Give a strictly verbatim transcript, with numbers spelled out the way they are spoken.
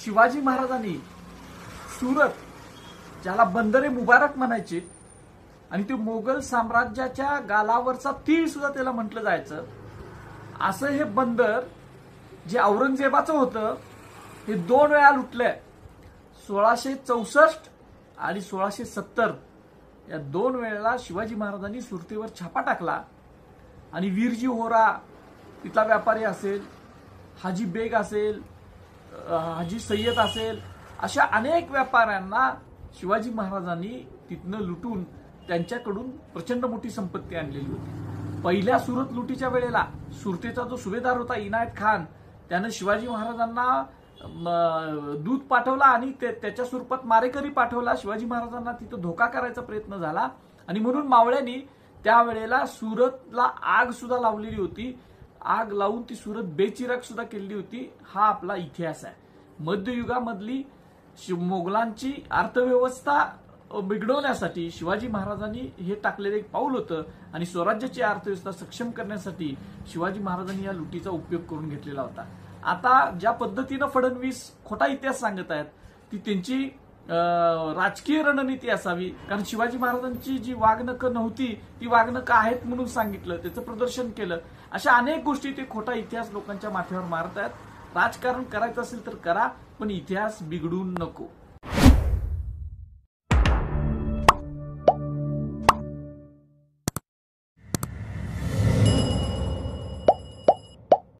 शिवाजी महाराजांनी सुरत, ज्याला बंदरे मुबारक म्हणायचे, आणि ते मोगल साम्राज्याच्या गालावरचा तीळ सुद्धा त्याला म्हटलं जायचं, असं हे बंदर जे औरंगजेबाचं होतं हे दोन वेळा लुटलंय. सोळाशे चौसष्ट आणि सोळाशे सत्तर या दोन वेळेला शिवाजी महाराजांनी सुरतेवर छापा टाकला आणि वीरजी होरा तिथला व्यापारी असेल, हाजी बेग असेल, हाजी सय्यद असेल, अशा अनेक व्यापाऱ्यांना शिवाजी महाराजांनी तिथनं लुटून त्यांच्याकडून प्रचंड मोठी संपत्ती आणलेली होती. पहिल्या सुरत लुटीच्या वेळेला सुरतेचा जो सुभेदार होता इनायत खान, त्यानं शिवाजी महाराजांना दूध पाठवला आणि त्याच्या स्वरूपात मारेकरी पाठवला. शिवाजी महाराजांना तिथं धोका करायचा प्रयत्न झाला आणि म्हणून मावळ्यांनी त्यावेळेला सुरतला आग सुद्धा लावलेली होती. आग लावून ती सुरत बेचिराग सुद्धा केलेली होती. हा आपला इतिहास आहे. मध्ययुगामधली मोगलांची अर्थव्यवस्था बिघडवण्यासाठी शिवाजी महाराजांनी हे टाकलेलं एक पाऊल होतं आणि स्वराज्याची अर्थव्यवस्था सक्षम करण्यासाठी शिवाजी महाराजांनी या लुटीचा उपयोग करून घेतलेला होता. आता ज्या पद्धतीनं फडणवीस खोटा इतिहास सांगत आहेत ती त्यांची राजकीय रणनीती असावी, कारण शिवाजी महाराजांची जी वाघनखं नव्हती ती वाघनखं आहेत म्हणून सांगितलं, त्याचं प्रदर्शन केलं. अशा अनेक गोष्टी ते खोटा इतिहास लोकांच्या माथ्यावर मारत आहेत. राजकारण करायचं असेल तर करा, पण इतिहास बिघडून नको.